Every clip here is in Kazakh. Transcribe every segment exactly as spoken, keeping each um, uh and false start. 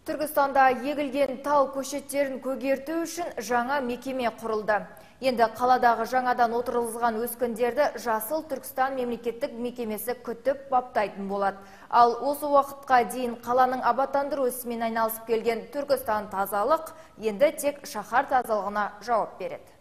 Түркістанда егілген тал көшеттерін көгерту үшін жаңа мекеме құрылды. Енді қаладағы жаңадан отырғызылған өскіндерді Жасыл Түркістан мемлекеттік мекемесі күтіп баптайтын болады. Ал осы уақытқа дейін қаланың абаттандыру ісімен айналысып келген Түркістан тазалық енді тек шаһар тазалығына жауап береді.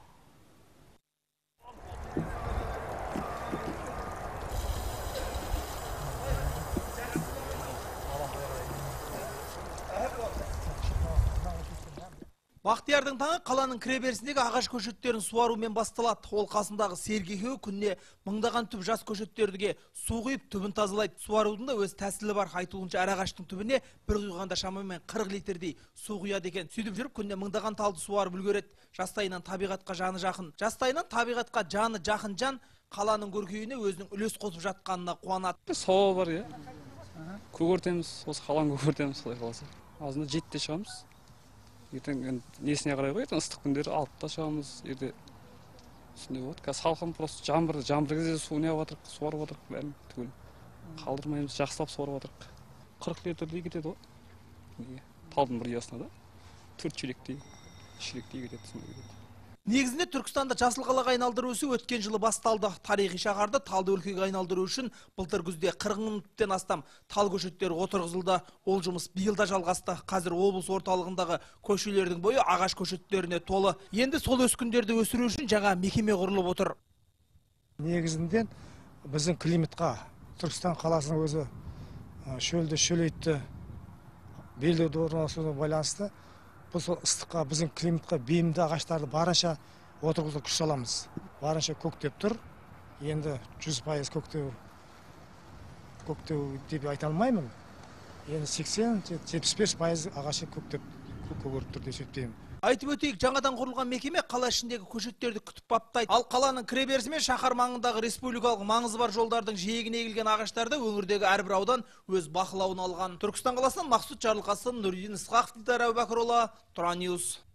Бақтиярдың таңы қаланың кіреберісіндегі ағаш көшеттерін суарумен басталады. Ол қасындағы сергекеу күнне мыңдаған түп жас көшеттерге су құйып түбін тазалайды. Суарудың да өз тәсілі бар. Айтуынша әр ағаштың түбіне бір құйғанда шамамен қырық литрдей су құяды екен. Сөйтіп жүріп күнне мыңдаған талды суарып үлгереді. Жастайынан табиғатқа жаны жақын. Жастайынан табиғатқа жаны жақын жан қаланың көркеюіне өзінің үлес қосып жатқанына қуанады. Сауа бар, иә. Көгертеміз, осы қаланы көгертеміз, солай қаласа. Азында жетіде шығамыз. Ертең несіне қарай ғой, ертең ыстық күндері алып та шығамыз, ерде үстінде болады. Қазір салқын просто жаңбыр, жаңбыр кезде су не отырық, суарып отырық, бәрін түгел. Қалдырмаймыз, жақсылап суарып отырық. қырық литрдей кетеді ғой. Талдың бір ұясына да төрт шелектей, шелектей кетеді, сондай кетеді. Негізінде Түркістанда жасыл қалаға айналдыру ісі өткен жылы басталды. Тарихи шаһарды талды өлкеге айналдыру үшін былтыр күзде қырық мыңнан астам тал көшеттері отырғызылды. Ол жұмыс биылда жалғасты. Қазір облыс орталығындағы көшелердің бойы ағаш көшеттеріне толы. Енді сол өскіндерді өсіру үшін жаңа мекеме құрылып отыр. Негізінде біздің климатқа, Түркістан қаласының өзі шөлді, шөлейтті, белдеуді орналасуына байланысты бұл ыстыққа, біздің климатқа бейімді ағаштарды барынша отырғызуға күш саламыз. Барынша көктеп тұр. Енді жүз пайыз көктеу көктеу деп айта алмаймын. Енді сексен жетпіс бес пайыз ағашы көктеп көгеріп тұр деп есептеймін. Айтып өтейік, жаңадан құрылған мекеме қала ішіндегі көшеттерді күтіп баптайды. Ал қаланың кіреберісі мен шаһар маңындағы республикалық маңызы бар жолдардың жиегіне егілген ағаштарды өңірдегі әрбір аудан өз бақылауына алған. Түркістан қаласынан Мақсұт Жарылқасын, Нұридин Ысқақов, Дидар Әубәкірұлы, Тұра Ньюс.